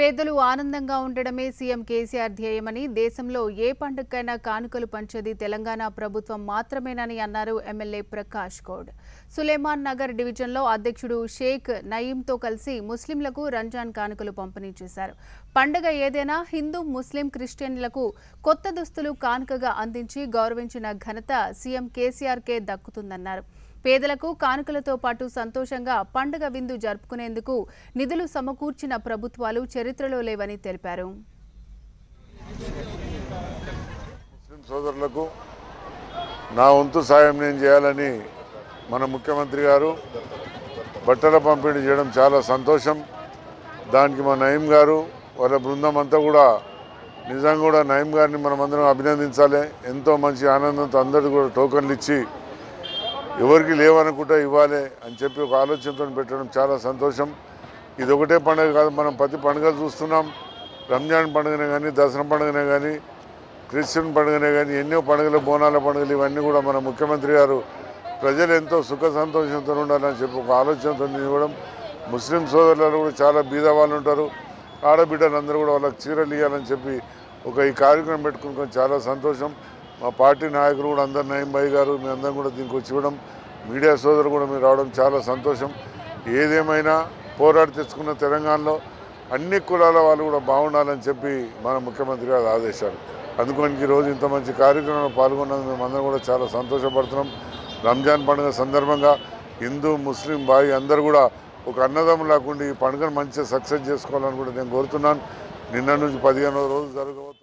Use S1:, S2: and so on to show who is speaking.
S1: పేదలు ఆనందంగా ఉండడమే సీఎం కేసీఆర్ ధ్యేయమని, దేశంలో ఏ పండుగకైనా కానుకలు పంచేది తెలంగాణ ప్రభుత్వం మాత్రమేనని అన్నారు ఎమ్మెల్యే ప్రకాష్ గౌడ్. సులేమాన్ నగర్ డివిజన్లో అధ్యక్షుడు షేక్ నయీంతో కలిసి ముస్లింలకు రంజాన్ కానుకలు పంపిణీ చేశారు. పండుగ ఏదైనా హిందూ, ముస్లిం, క్రిస్టియన్లకు కొత్త దుస్తులు కానుకగా అందించి గౌరవించిన ఘనత సీఎం కేసీఆర్కే దక్కుతుందన్నారు. పేదలకు కానుకలతో పాటు సంతోషంగా పండుగ విందు జరుపుకునేందుకు నిధులు సమకూర్చిన ప్రభుత్వాలు చరిత్రలో లేవని తెలిపారు.
S2: ముస్లిం సోదరులకు నా వంతు సాయం నేను చేయాలని మన ముఖ్యమంత్రి గారు బట్టల పంపిణీ చేయడం చాలా సంతోషం. దానికి మా నయీం గారు వాళ్ళ బృందం అంతా కూడా నిజంగా కూడా నయీం గారిని మనమందరం అభినందించాలి. ఎంతో మంచి ఆనందంతో అందరికీ కూడా టోకన్లు ఇచ్చి ఎవరికి లేవనుకుంటా ఇవ్వాలి అని చెప్పి ఒక ఆలోచనతో పెట్టడం చాలా సంతోషం. ఇది ఒకటే పండుగ కాదు, మనం ప్రతి పండుగలు చూస్తున్నాం. రంజాన్ పండుగనే కానీ, దసరా పండుగనే కానీ, క్రిస్టియన్ పండుగనే కానీ, ఎన్నో పండుగలు, బోనాల పండుగలు ఇవన్నీ కూడా మన ముఖ్యమంత్రి గారు ప్రజలు ఎంతో సుఖ సంతోషంతో ఉండాలని చెప్పి ఒక ఆలోచనతో ఇవ్వడం. ముస్లిం సోదరులు కూడా చాలా బీద వాళ్ళు ఉంటారు. ఆడబిడ్డలందరూ కూడా వాళ్ళకి చీరలు ఇవ్వాలని చెప్పి ఈ కార్యక్రమం పెట్టుకుని చాలా సంతోషం. మా పార్టీ నాయకులు కూడా అందరు నయీం భాయ్ గారు మీ అందరం కూడా దీనికి వచ్చి ఇవ్వడం, మీడియా సోదరులు కూడా మీరు రావడం చాలా సంతోషం. ఏదేమైనా పోరాడి తెచ్చుకున్న తెలంగాణలో అన్ని కులాల వాళ్ళు కూడా బాగుండాలని చెప్పి మన ముఖ్యమంత్రి గారు ఆదేశాలు. అందుకని ఈరోజు ఇంత మంచి కార్యక్రమంలో పాల్గొన్నందుకు మేమందరం కూడా చాలా సంతోషపడుతున్నాం. రంజాన్ పండుగ సందర్భంగా హిందూ, ముస్లిం భాయ్ అందరూ కూడా ఒక అన్నదమ్ము లేకుండా ఈ పండుగను మంచిగా సక్సెస్ చేసుకోవాలని కూడా నేను కోరుతున్నాను. నిన్న నుంచి 15వ రోజు జరగబోతుంది.